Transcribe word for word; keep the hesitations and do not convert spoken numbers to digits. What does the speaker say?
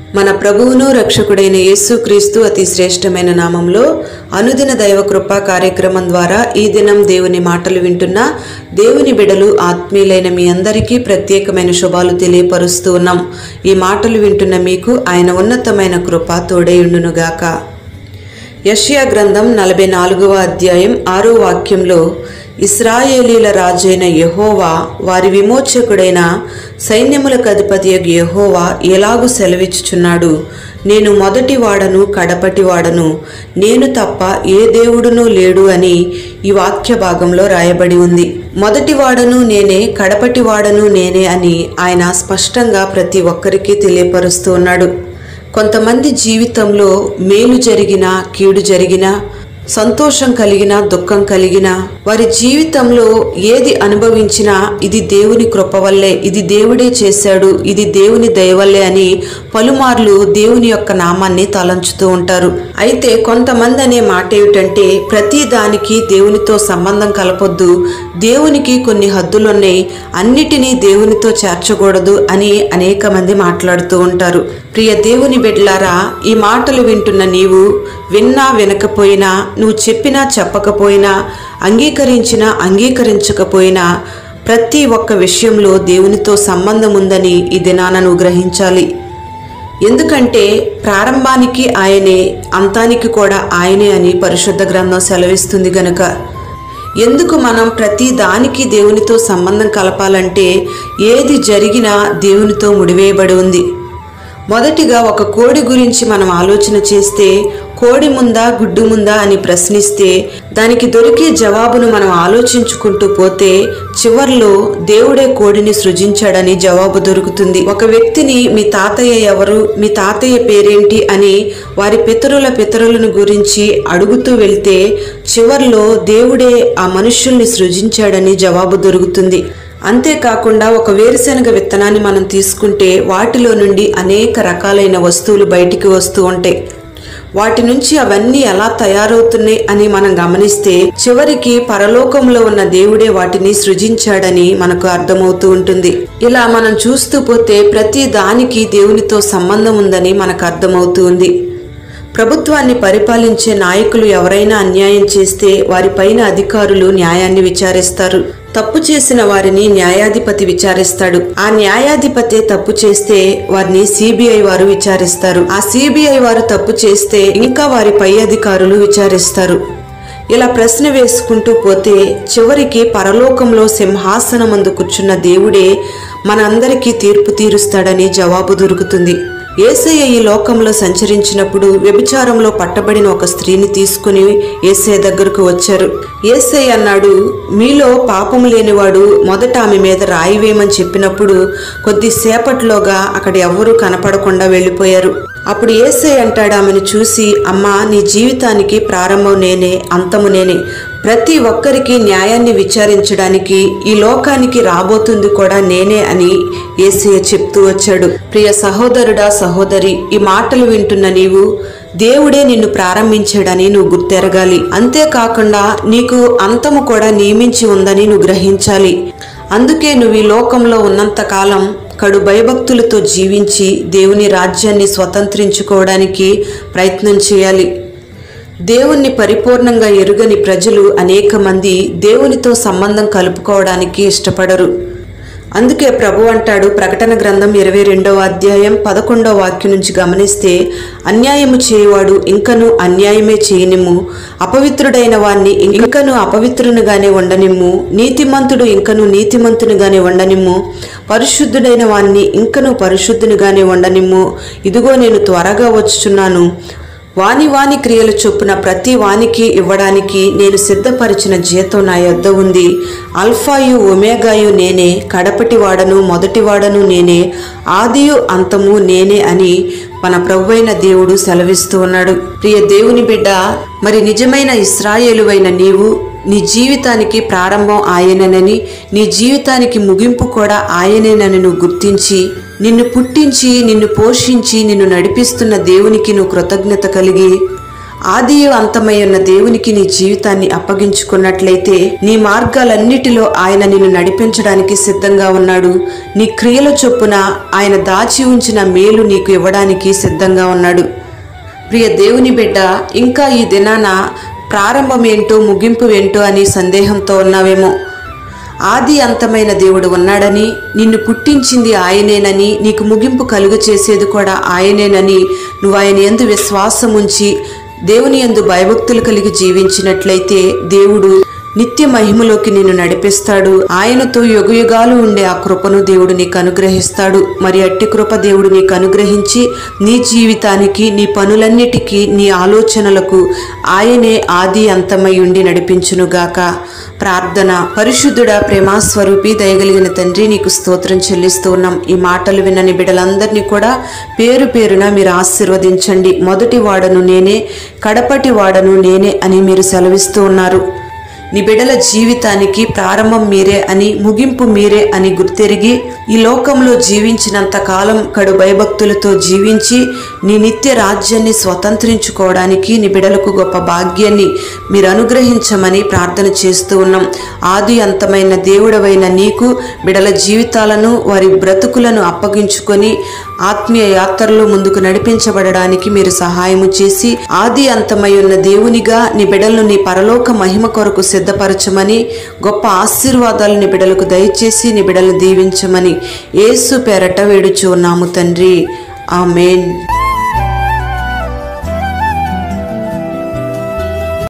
మన ప్రభువును రక్షకుడైన యేసుక్రీస్తు అతి శ్రేష్టమైన నామంలో అనుదిన దైవ కృపా కార్యక్రమం ద్వారా ఈ దినం దేవుని మాటలు వింటున్న దేవుని బిడ్డలు ఆత్మీయులైన మీ అందరికీ ప్రత్యేకమైన శుభాలు తెలియపరుస్తూ ఉన్నాం. ఈ మాటలు వింటున్న మీకు ఆయన ఉన్నతమైన కృప తోడైయుండునుగాక. యెషయా గ్రంథం నలభై నాలుగవ అధ్యాయం ఆరో వాక్యంలో ఇశ్రాయేలీల రాజైన యెహోవా వారి విమోచకుడైన సైన్యములకు అధిపతియగు యెహోవా ఎలాగు సెలవిచ్చుచున్నాడు, నేను మొదటి వాడను కడపటి వాడను, నేను తప్ప ఏ దేవుడునూ లేడు అని ఈ వాక్య భాగంలో రాయబడి ఉంది. మొదటి వాడను నేనే, కడపటి వాడను నేనే అని ఆయన స్పష్టంగా ప్రతి ఒక్కరికి తెలియపరుస్తూ ఉన్నాడు. కొంతమంది జీవితంలో మేలు జరిగినా కీడు జరిగినా, సంతోషం కలిగిన దుఃఖం కలిగిన వారి జీవితంలో ఏది అనుభవించినా ఇది దేవుని కృప వల్లే, ఇది దేవుడే చేశాడు, ఇది దేవుని దయ వల్లే అని పలుమార్లు దేవుని యొక్క నామాన్ని తలంచుతూ ఉంటారు. అయితే కొంతమంది అనే మాట ఏమిటంటే ప్రతి దానికి దేవునితో సంబంధం కలపొద్దు, దేవునికి కొన్ని హద్దులున్నాయి, అన్నిటినీ దేవునితో చేర్చకూడదు అని అనేక మంది మాట్లాడుతూ ఉంటారు. ప్రియ దేవుని బిడ్డలారా, ఈ మాటలు వింటున్న నీవు విన్నా వినకపోయినా, నువ్వు చెప్పినా చెప్పకపోయినా, అంగీకరించినా అంగీకరించకపోయినా ప్రతి ఒక్క విషయంలో దేవునితో సంబంధం ఉందని ఈ దినాన నువ్వు గ్రహించాలి. ఎందుకంటే ప్రారంభానికి ఆయనే, అంతానికి కూడా ఆయనే అని పరిశుద్ధ గ్రంథం సెలవిస్తుంది గనుక. ఎందుకు మనం ప్రతి దానికి దేవునితో సంబంధం కలపాలంటే ఏది జరిగినా దేవునితో ముడివేయబడి ఉంది. మొదటిగా ఒక కోడి గురించి మనం ఆలోచన చేస్తే, కోడి ముందా గుడ్డు ముందా అని ప్రశ్నిస్తే దానికి దొరికే జవాబును మనం ఆలోచించుకుంటూ పోతే చివర్లో దేవుడే కోడిని సృజించాడని జవాబు దొరుకుతుంది. ఒక వ్యక్తిని మీ తాతయ్య ఎవరు, మీ తాతయ్య పేరేంటి అని వారి పితరుల పితరులను గురించి అడుగుతూ వెళ్తే చివర్లో దేవుడే ఆ మనుష్యుల్ని సృజించాడని జవాబు దొరుకుతుంది. అంతేకాకుండా ఒక వేరుశనగ విత్తనాన్ని మనం తీసుకుంటే వాటిలో నుండి అనేక రకాలైన వస్తువులు బయటికి వస్తూ ఉంటాయి. వాటి నుంచి అవన్నీ ఎలా తయారవుతున్నాయి అని మనం గమనిస్తే చివరికి పరలోకంలో ఉన్న దేవుడే వాటిని సృజించాడని మనకు అర్థమవుతూ ఉంటుంది. ఇలా మనం చూస్తూ పోతే ప్రతి దానికి దేవునితో సంబంధం ఉందని మనకు అర్థమవుతూ ఉంది. ప్రభుత్వాన్ని పరిపాలించే నాయకులు ఎవరైనా అన్యాయం చేస్తే వారిపైన అధికారులు న్యాయాన్ని విచారిస్తారు. తప్పు చేసిన వారిని న్యాయాధిపతి విచారిస్తాడు. ఆ న్యాయాధిపతి తప్పు చేస్తే వారిని సిబిఐ వారు విచారిస్తారు. ఆ సిబిఐ వారు తప్పు చేస్తే ఇంకా వారి పై అధికారులు విచారిస్తారు. ఇలా ప్రశ్న వేసుకుంటూ పోతే చివరికి పరలోకంలో సింహాసనమందు కూర్చున్న దేవుడే మనందరికీ తీర్పు తీరుస్తాడని జవాబు దొరుకుతుంది. యేసయ్య ఈ లోకంలో సంచరించినప్పుడు వ్యభిచారంలో పట్టబడిన ఒక స్త్రీని తీసుకుని యేసయ్య దగ్గరకు వచ్చారు. యేసయ్య అన్నాడు, మీలో పాపము లేనివాడు మొదట ఆమె మీద రాయి వేయమని చెప్పినప్పుడు కొద్దిసేపట్లోగా అక్కడ ఎవ్వరూ కనపడకుండా వెళ్ళిపోయారు. అప్పుడు యేసయ్య అంటాడు ఆమెను చూసి, అమ్మా, నీ జీవితానికి ప్రారంభం నేనే, అంతము నేనే. ప్రతి ఒక్కరికి న్యాయాన్ని విచారించడానికి ఈ లోకానికి రాబోతుంది కూడా నేనే అని యేసయ్య చెప్తూ వచ్చాడు. ప్రియ సహోదరుడా, సహోదరి, ఈ మాటలు వింటున్న నీవు దేవుడే నిన్ను ప్రారంభించాడని నువ్వు గుర్తెరగాలి. అంతేకాకుండా నీకు అంతము కూడా నియమించి ఉందని నువ్వు గ్రహించాలి. అందుకే నువ్వు ఈ లోకంలో ఉన్నంతకాలం కడు భయభక్తులతో జీవించి దేవుని రాజ్యాన్ని స్వతంత్రించుకోవడానికి ప్రయత్నం చేయాలి. దేవుణ్ణి పరిపూర్ణంగా ఎరుగని ప్రజలు అనేక మంది దేవునితో సంబంధం కలుపుకోవడానికి ఇష్టపడరు. అందుకే ప్రభు అంటాడు ప్రకటన గ్రంథం ఇరవై రెండవ అధ్యాయం పదకొండవ వాక్యం నుంచి గమనిస్తే, అన్యాయము చేయవాడు ఇంకను అన్యాయమే చేయనిమ్ము, అపవిత్రుడైన వాణ్ణి ఇంకను అపవిత్రునిగానే ఉండనిమ్ము, నీతిమంతుడు ఇంకను నీతిమంతునిగానే ఉండనిమ్ము, పరిశుద్ధుడైన వాణ్ణి ఇంకను పరిశుద్ధునిగానే ఉండనిమ్ము, ఇదిగో నేను త్వరగా వచ్చుచున్నాను, వాని వాని క్రియల చొప్పున ప్రతి వానికి ఇవ్వడానికి నేను సిద్ధపరిచిన జీతం నా యొద్ద ఉంది. అల్ఫాయు ఒమేగాయు నేనే, కడపటి వాడను మొదటి వాడను నేనే, ఆదియు అంతము నేనే అని మన ప్రభువైన దేవుడు సెలవిస్తూ ఉన్నాడు. ప్రియ దేవుని బిడ్డ, మరి నిజమైన ఇశ్రాయేలువైన నీవు నీ జీవితానికి ప్రారంభం ఆయనేనని, నీ జీవితానికి ముగింపు కూడా ఆయనేనని నువ్వు గుర్తించి, నిన్ను పుట్టించి నిన్ను పోషించి నిన్ను నడిపిస్తున్న దేవునికి నువ్వు కృతజ్ఞత కలిగి ఆదియు అంతమై ఉన్న దేవునికి నీ జీవితాన్ని అప్పగించుకున్నట్లయితే నీ మార్గాలన్నిటిలో ఆయన నిన్ను నడిపించడానికి సిద్ధంగా ఉన్నాడు. నీ క్రియల చొప్పున ఆయన దాచి ఉంచిన మేలు నీకు ఇవ్వడానికి సిద్ధంగా ఉన్నాడు. ప్రియ దేవుని బిడ్డ, ఇంకా ఈ దినాన ప్రారంభం ఏంటో ముగింపు ఏంటో అని సందేహంతో ఉన్నావేమో. ఆది అంతమైన దేవుడు ఉన్నాడని, నిన్ను పుట్టించింది ఆయనేనని, నీకు ముగింపు కలుగు చేసేది కూడా ఆయనేనని నువ్వు ఆయన యందు విశ్వాసం ఉంచి దేవుని యందు భయభక్తులు కలిగి జీవించినట్లయితే దేవుడు నిత్య మహిమలోకి నిన్ను నడిపిస్తాడు. ఆయనతో యుగయుగాలు ఉండే ఆ కృపను దేవుడు నీకు అనుగ్రహిస్తాడు. మరి అట్టి కృప దేవుడు నీకు అనుగ్రహించి నీ జీవితానికి, నీ పనులన్నిటికీ, నీ ఆలోచనలకు ఆయనే ఆది అంతమై ఉండి నడిపించునుగాక. ప్రార్థన. పరిశుద్ధుడా, ప్రేమాస్వరూపి, దయగలిగిన తండ్రి, నీకు స్తోత్రం చెల్లిస్తూ ఉన్నాం. ఈ మాటలు వినని బిడ్డలందరినీ కూడా పేరు పేరున మీరు ఆశీర్వదించండి. మొదటి వాడను నేనే, కడపటి వాడను నేనే అని మీరు సెలవిస్తూ ఉన్నారు. నీ బిడ్డల జీవితానికి ప్రారంభం మీరే అని, ముగింపు మీరే అని గుర్తెరిగి ఈ లోకంలో జీవించినంత కాలం కడు భయభక్తులతో జీవించి నీ నిత్య రాజ్యాన్ని స్వతంత్రించుకోవడానికి నీ బిడ్డలకు గొప్ప భాగ్యాన్ని మీరు అనుగ్రహించమని ప్రార్థన చేస్తూ ఉన్నాం. ఆది అంతమైన దేవుడవైన నీకు బిడ్డల జీవితాలను, వారి బ్రతుకులను అప్పగించుకొని ఆత్మీయ యాత్రలో ముందుకు నడిపించబడడానికి మీరు సహాయము చేసి ఆది అంతమై ఉన్న దేవునిగా నీ బిడ్డలను నీ పరలోక మహిమ కొరకు సిద్ధపరచమని, గొప్ప ఆశీర్వాదాలు నీ బిడ్డలకు దయచేసి నీ బిడ్డలను దీవించమని యేసు పేరట వేడుచు ఉన్నాము తండ్రి. ఆమేన్.